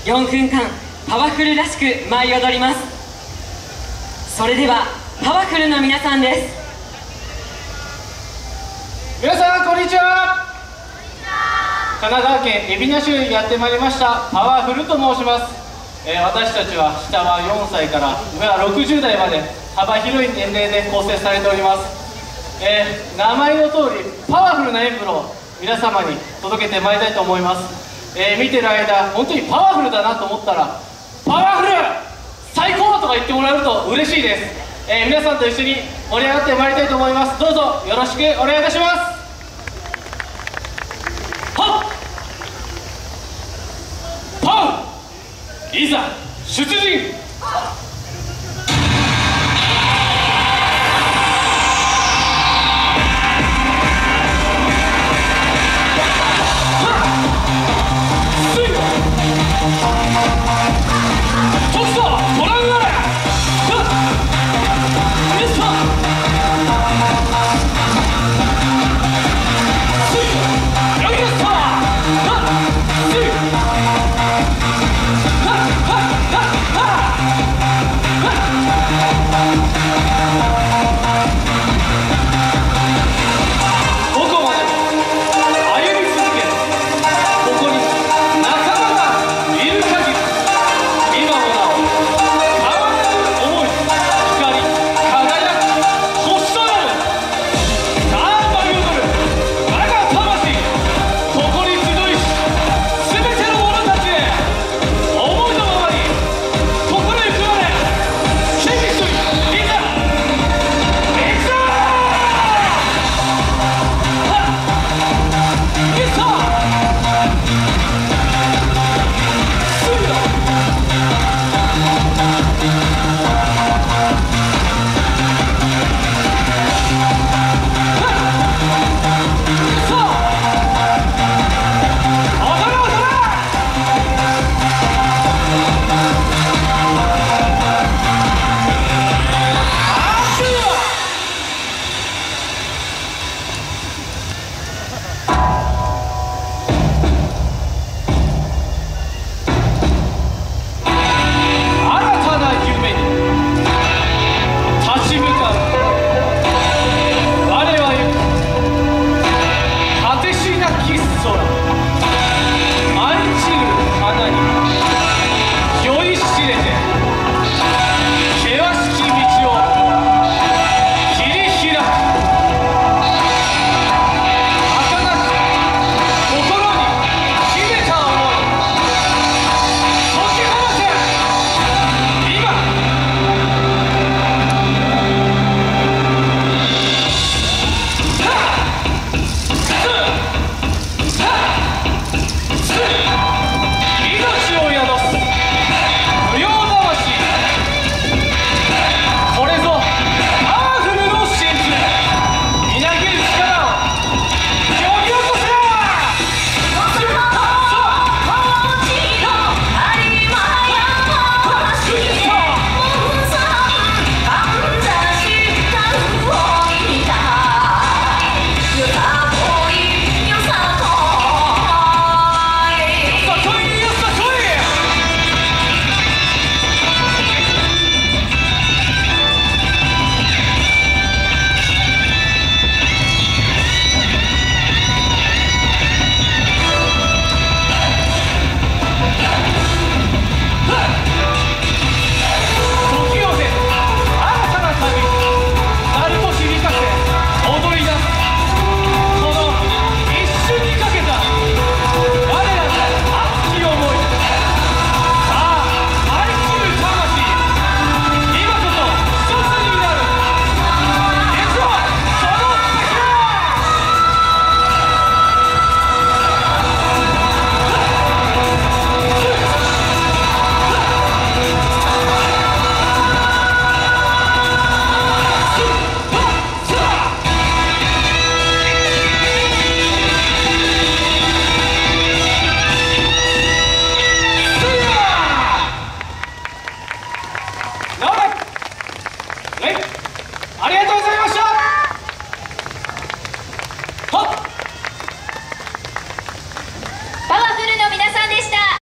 4分間パワフルらしく舞い踊ります。それではパワフルな皆さんです。 皆さんこんにちは。神奈川県海老名市にやってまいりましたパワフルと申します。私たちは下は4歳から上は60代まで幅広い年齢で構成されております。名前の通りパワフルなエンブロを皆様に届けてまいりたいと思います。見てる間本当にパワフルだなと思ったらパワフル最高とか言ってもらえると嬉しいです。皆さんと一緒に盛り上がってまいりたいと思います。どうぞよろしくお願いいたします。はっパウいざ出陣。